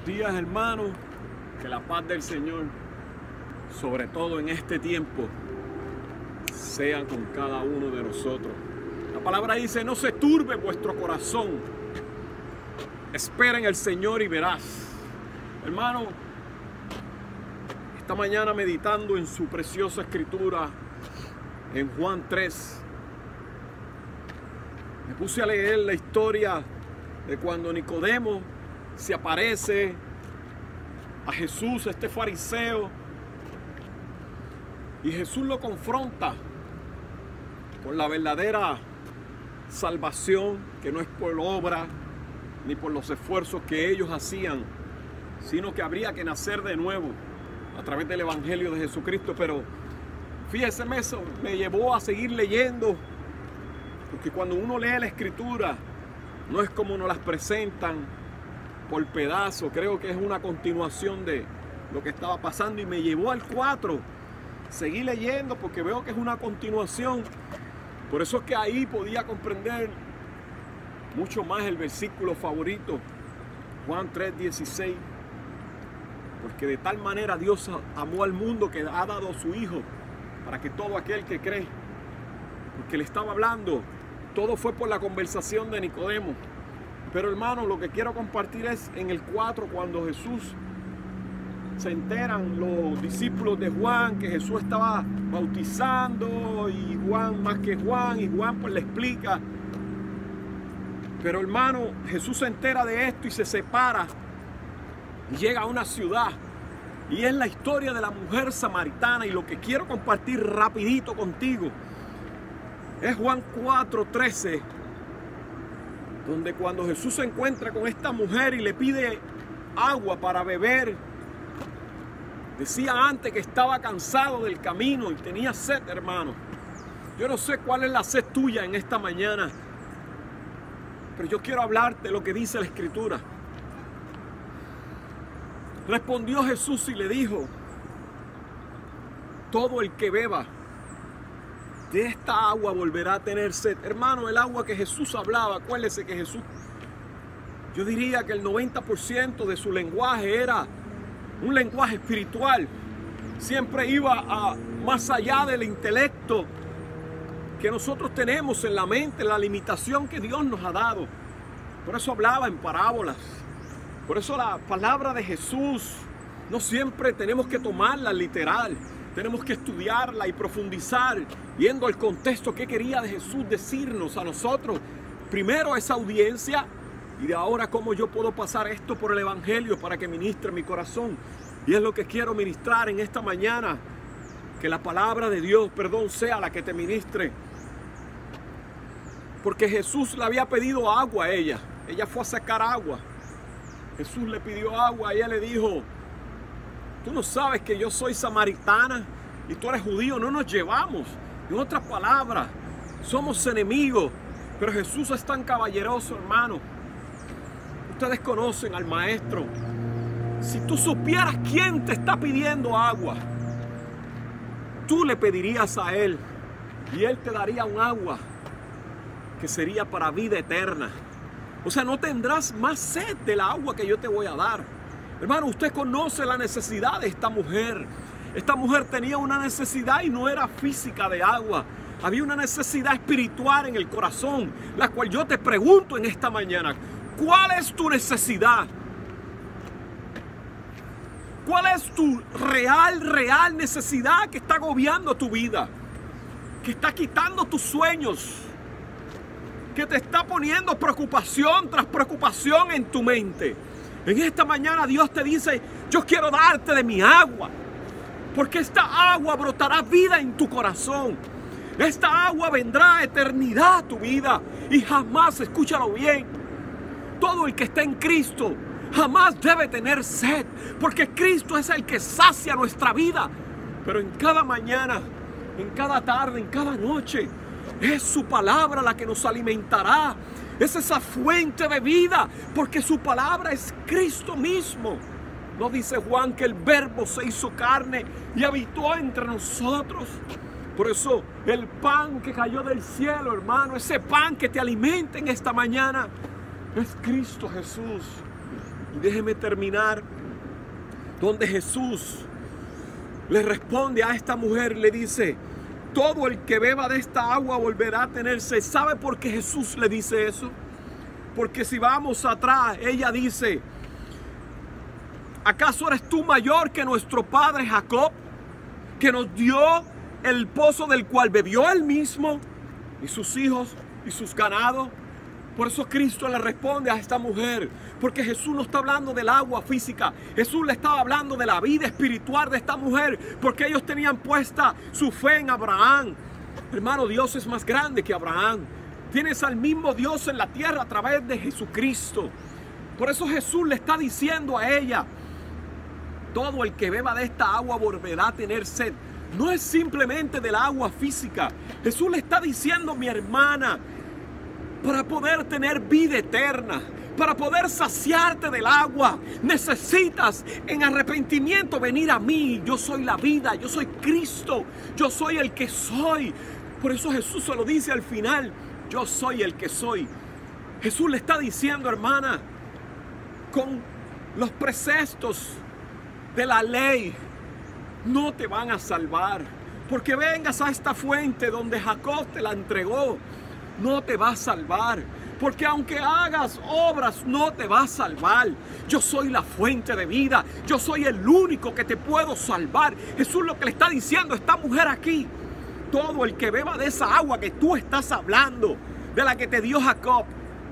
días, hermanos. Que la paz del Señor, sobre todo en este tiempo, sea con cada uno de nosotros. La palabra dice: no se turbe vuestro corazón. Espera en el Señor y verás. Hermano, esta mañana meditando en su preciosa escritura, en Juan 3, me puse a leer la historia de cuando Nicodemo se aparece a Jesús, este fariseo, y Jesús lo confronta con la verdadera salvación, que no es por obra ni por los esfuerzos que ellos hacían, sino que habría que nacer de nuevo a través del Evangelio de Jesucristo. Pero fíjese, eso me llevó a seguir leyendo, porque cuando uno lee la Escritura, no es como nos las presentan por pedazos. Creo que es una continuación de lo que estaba pasando, y me llevó al 4. Seguí leyendo porque veo que es una continuación. Por eso es que ahí podía comprender mucho más el versículo favorito, Juan 3:16. Porque de tal manera Dios amó al mundo que ha dado a su Hijo, para que todo aquel que cree, porque le estaba hablando, todo fue por la conversación de Nicodemo. Pero hermano, lo que quiero compartir es en el 4, cuando Jesús se enteran los discípulos de Juan que Jesús estaba bautizando, y Juan más que Juan, y Juan pues le explica. Pero hermano, Jesús se entera de esto y se separa y llega a una ciudad, y es la historia de la mujer samaritana. Y lo que quiero compartir rapidito contigo es Juan 4:13, donde cuando Jesús se encuentra con esta mujer y le pide agua para beber, decía antes que estaba cansado del camino y tenía sed, hermano. Yo no sé cuál es la sed tuya en esta mañana, pero yo quiero hablarte de lo que dice la Escritura. Respondió Jesús y le dijo: todo el que beba de esta agua volverá a tener sed. Hermano, el agua que Jesús hablaba, acuérdese que Jesús, yo diría que el 90% de su lenguaje era un lenguaje espiritual. Siempre iba más allá del intelecto que nosotros tenemos en la mente, la limitación que Dios nos ha dado. Por eso hablaba en parábolas. Por eso la palabra de Jesús no siempre tenemos que tomarla literal. Tenemos que estudiarla y profundizar, viendo el contexto que quería de Jesús decirnos a nosotros. Primero esa audiencia, y de ahora cómo yo puedo pasar esto por el Evangelio para que ministre mi corazón. Y es lo que quiero ministrar en esta mañana. Que la palabra de Dios, sea la que te ministre. Porque Jesús le había pedido agua a ella. Ella fue a sacar agua. Jesús le pidió agua, y ella le dijo: tú no sabes que yo soy samaritana y tú eres judío, no nos llevamos. En otras palabras, somos enemigos. Pero Jesús es tan caballeroso, hermano. Ustedes conocen al maestro. Si tú supieras quién te está pidiendo agua, tú le pedirías a él, y él te daría un agua que sería para vida eterna. O sea, no tendrás más sed del agua que yo te voy a dar. Hermano, usted conoce la necesidad de esta mujer. Esta mujer tenía una necesidad, y no era física de agua. Había una necesidad espiritual en el corazón, la cual yo te pregunto en esta mañana: ¿cuál es tu necesidad? ¿Cuál es tu real necesidad que está agobiando tu vida? Que está quitando tus sueños, que te está poniendo preocupación tras preocupación en tu mente. En esta mañana Dios te dice: yo quiero darte de mi agua, porque esta agua brotará vida en tu corazón. Esta agua vendrá eternidad a tu vida, y jamás, escúchalo bien, todo el que está en Cristo jamás debe tener sed, porque Cristo es el que sacia nuestra vida. Pero en cada mañana, en cada tarde, en cada noche, es su palabra la que nos alimentará. Es esa fuente de vida, porque su palabra es Cristo mismo. ¿No dice Juan que el Verbo se hizo carne y habitó entre nosotros? Por eso el pan que cayó del cielo, hermano, ese pan que te alimenta en esta mañana, es Cristo Jesús. Y déjeme terminar donde Jesús le responde a esta mujer, le dice: todo el que beba de esta agua volverá a tener sed. ¿Sabe por qué Jesús le dice eso? Porque si vamos atrás, ella dice: ¿acaso eres tú mayor que nuestro padre Jacob, que nos dio el pozo del cual bebió él mismo y sus hijos y sus ganados? Por eso Cristo le responde a esta mujer, porque Jesús no está hablando del agua física, Jesús le estaba hablando de la vida espiritual de esta mujer, porque ellos tenían puesta su fe en Abraham. Hermano, Dios es más grande que Abraham. Tienes al mismo Dios en la tierra a través de Jesucristo. Por eso Jesús le está diciendo a ella: todo el que beba de esta agua volverá a tener sed. No es simplemente del agua física. Jesús le está diciendo: mi hermana, para poder tener vida eterna, para poder saciarte del agua, necesitas en arrepentimiento venir a mí. Yo soy la vida, yo soy Cristo, yo soy el que soy. Por eso Jesús se lo dice al final: yo soy el que soy. Jesús le está diciendo, hermana, con los preceptos de la ley no te van a salvar. Porque vengas a esta fuente donde Jacob te la entregó, no te va a salvar. Porque aunque hagas obras, no te va a salvar. Yo soy la fuente de vida. Yo soy el único que te puedo salvar. Jesús lo que le está diciendo a esta mujer aquí: todo el que beba de esa agua que tú estás hablando, de la que te dio Jacob,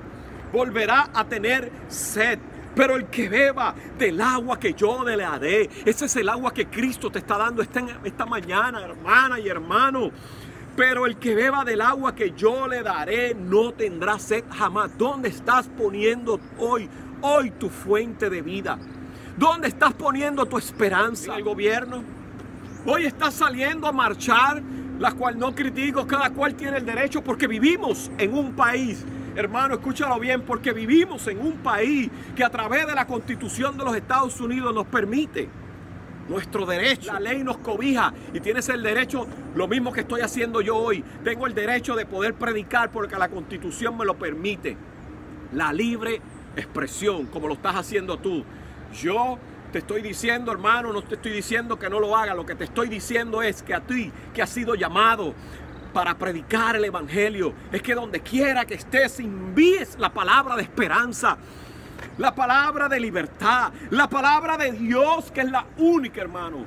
volverá a tener sed. Pero el que beba del agua que yo le daré, ese es el agua que Cristo te está dando esta mañana, hermana y hermano. Pero el que beba del agua que yo le daré no tendrá sed jamás. ¿Dónde estás poniendo hoy tu fuente de vida? ¿Dónde estás poniendo tu esperanza? ¿En el gobierno? Hoy estás saliendo a marchar, la cual no critico, cada cual tiene el derecho, porque vivimos en un país, hermano, escúchalo bien, porque vivimos en un país que a través de la Constitución de los Estados Unidos nos permite nuestro derecho. La ley nos cobija y tienes el derecho, lo mismo que estoy haciendo yo hoy. Tengo el derecho de poder predicar porque la Constitución me lo permite. La libre expresión, como lo estás haciendo tú. Yo te estoy diciendo, hermano, no te estoy diciendo que no lo hagas. Lo que te estoy diciendo es que a ti, que has sido llamado para predicar el evangelio, es que donde quiera que estés, envíes la palabra de esperanza, la palabra de libertad, la palabra de Dios, que es la única, hermano.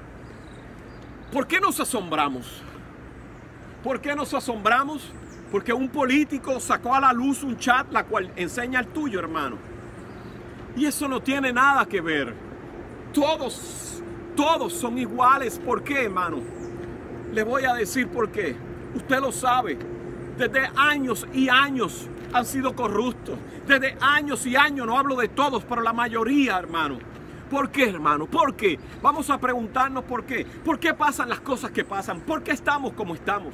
¿Por qué nos asombramos? ¿Por qué nos asombramos? Porque un político sacó a la luz un chat, la cual enseña el tuyo, hermano. Y eso no tiene nada que ver. Todos son iguales. ¿Por qué, hermano? Le voy a decir por qué. Usted lo sabe. Desde años y años han sido corruptos. Desde años y años, no hablo de todos, pero la mayoría, hermano. ¿Por qué, hermano? ¿Por qué? Vamos a preguntarnos por qué. ¿Por qué pasan las cosas que pasan? ¿Por qué estamos como estamos?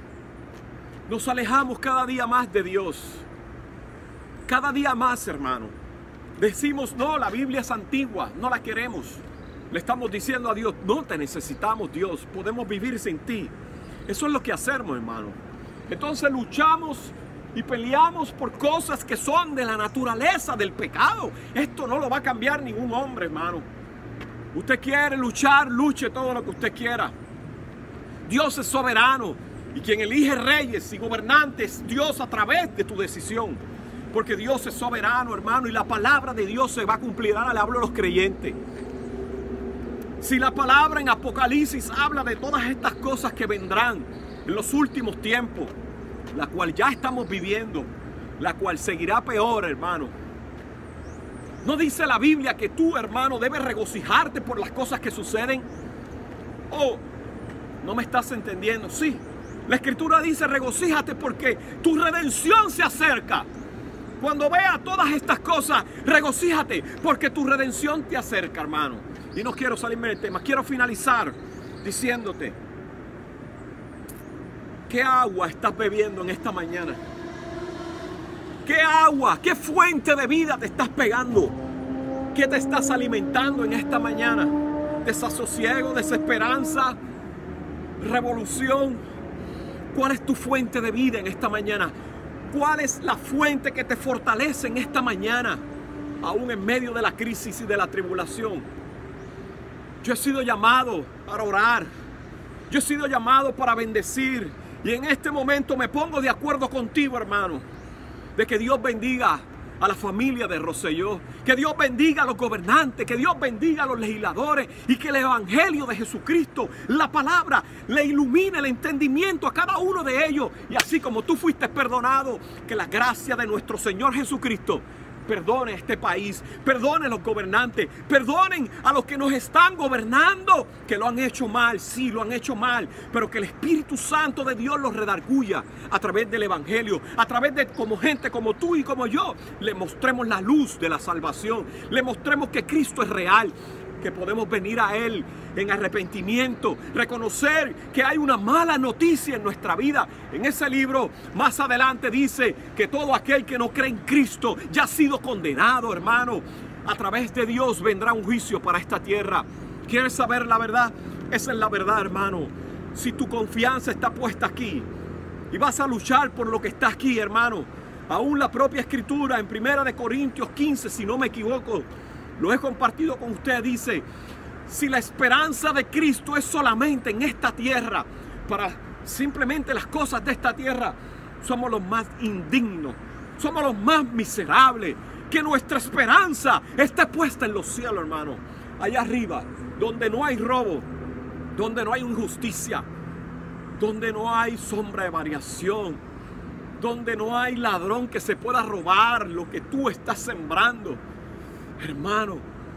Nos alejamos cada día más de Dios. Cada día más, hermano. Decimos, no, la Biblia es antigua, no la queremos. Le estamos diciendo a Dios, no te necesitamos, Dios, podemos vivir sin ti. Eso es lo que hacemos, hermano. Entonces luchamos y peleamos por cosas que son de la naturaleza del pecado. Esto no lo va a cambiar ningún hombre, hermano. Usted quiere luchar, luche todo lo que usted quiera. Dios es soberano y quien elige reyes y gobernantes es Dios a través de tu decisión. Porque Dios es soberano, hermano, y la palabra de Dios se va a cumplir. Ahora le hablo a los creyentes. Si la palabra en Apocalipsis habla de todas estas cosas que vendrán en los últimos tiempos, la cual ya estamos viviendo, la cual seguirá peor, hermano. ¿No dice la Biblia que tú, hermano, debes regocijarte por las cosas que suceden? Oh, ¿no me estás entendiendo? Sí, la Escritura dice regocíjate porque tu redención se acerca. Cuando veas todas estas cosas, regocíjate porque tu redención te acerca, hermano. Y no quiero salirme del tema, quiero finalizar diciéndote: ¿qué agua estás bebiendo en esta mañana? ¿Qué agua, qué fuente de vida te estás pegando? ¿Qué te estás alimentando en esta mañana? ¿Desasosiego, desesperanza, revolución? ¿Cuál es tu fuente de vida en esta mañana? ¿Cuál es la fuente que te fortalece en esta mañana? aún en medio de la crisis y de la tribulación. Yo he sido llamado para orar. Yo he sido llamado para bendecir. Y en este momento me pongo de acuerdo contigo, hermano, de que Dios bendiga a la familia de Rosselló, que Dios bendiga a los gobernantes, que Dios bendiga a los legisladores y que el evangelio de Jesucristo, la palabra, le ilumine el entendimiento a cada uno de ellos. Y así como tú fuiste perdonado, que la gracia de nuestro Señor Jesucristo perdone a este país, perdone a los gobernantes, perdonen a los que nos están gobernando, que lo han hecho mal, sí, lo han hecho mal, pero que el Espíritu Santo de Dios los redarguya a través del evangelio, a través de como gente como tú y como yo, le mostremos la luz de la salvación, le mostremos que Cristo es real, que podemos venir a Él en arrepentimiento, reconocer que hay una mala noticia en nuestra vida. En ese libro más adelante dice que todo aquel que no cree en Cristo ya ha sido condenado, hermano. A través de Dios vendrá un juicio para esta tierra. ¿Quieres saber la verdad? Esa es la verdad, hermano. Si tu confianza está puesta aquí y vas a luchar por lo que está aquí, hermano, aún la propia Escritura en 1 Corintios 15, si no me equivoco, lo he compartido con usted, dice: si la esperanza de Cristo es solamente en esta tierra, para simplemente las cosas de esta tierra, somos los más indignos, somos los más miserables. Que nuestra esperanza esté puesta en los cielos, hermano, allá arriba, donde no hay robo, donde no hay injusticia, donde no hay sombra de variación, donde no hay ladrón que se pueda robar lo que tú estás sembrando. Hermano,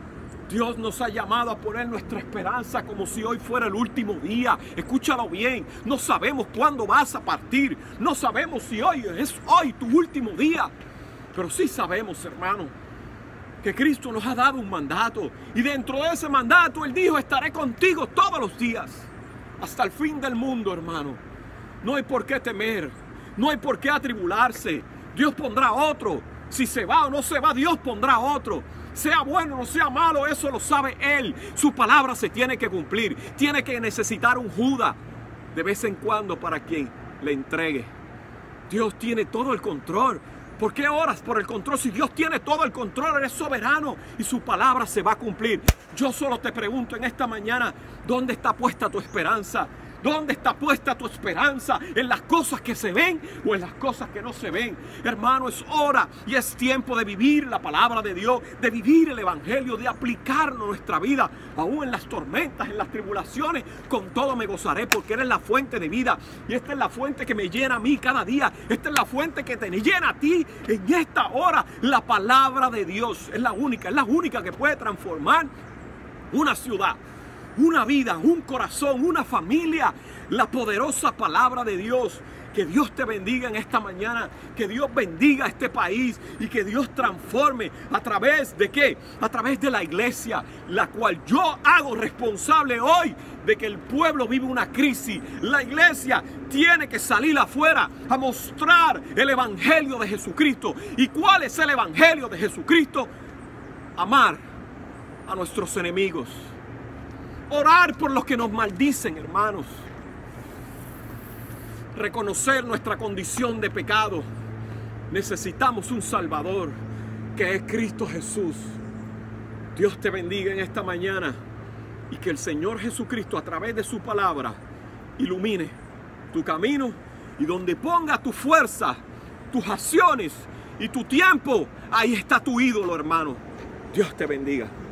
Dios nos ha llamado a poner nuestra esperanza como si hoy fuera el último día. Escúchalo bien, no sabemos cuándo vas a partir, no sabemos si hoy es tu último día, pero sí sabemos, hermano, que Cristo nos ha dado un mandato, y dentro de ese mandato Él dijo: estaré contigo todos los días, hasta el fin del mundo, hermano. No hay por qué temer, no hay por qué atribularse. Dios pondrá otro. Si se va o no se va, Dios pondrá otro. Sea bueno o no sea malo, eso lo sabe Él. Su palabra se tiene que cumplir. Tiene que necesitar un Judas de vez en cuando para quien le entregue. Dios tiene todo el control. ¿Por qué oras por el control? Si Dios tiene todo el control, Él es soberano y su palabra se va a cumplir. Yo solo te pregunto en esta mañana, ¿dónde está puesta tu esperanza? ¿Dónde está puesta tu esperanza? ¿En las cosas que se ven o en las cosas que no se ven? Hermano, es hora y es tiempo de vivir la palabra de Dios, de vivir el evangelio, de aplicarlo a nuestra vida, aún en las tormentas, en las tribulaciones. Con todo me gozaré, porque eres la fuente de vida, y esta es la fuente que me llena a mí cada día. Esta es la fuente que te llena a ti en esta hora. La palabra de Dios es la única que puede transformar una ciudad, una vida, un corazón, una familia. La poderosa palabra de Dios. Que Dios te bendiga en esta mañana, que Dios bendiga a este país y que Dios transforme a través de ¿qué? A través de la iglesia, la cual yo hago responsable hoy de que el pueblo vive una crisis. La iglesia tiene que salir afuera a mostrar el evangelio de Jesucristo. ¿Y cuál es el evangelio de Jesucristo? Amar a nuestros enemigos. Orar por los que nos maldicen, hermanos. Reconocer nuestra condición de pecado. Necesitamos un Salvador, que es Cristo Jesús. Dios te bendiga en esta mañana, y que el Señor Jesucristo, a través de su palabra, ilumine tu camino, y donde ponga tu fuerza, tus acciones y tu tiempo, ahí está tu ídolo, hermano. Dios te bendiga.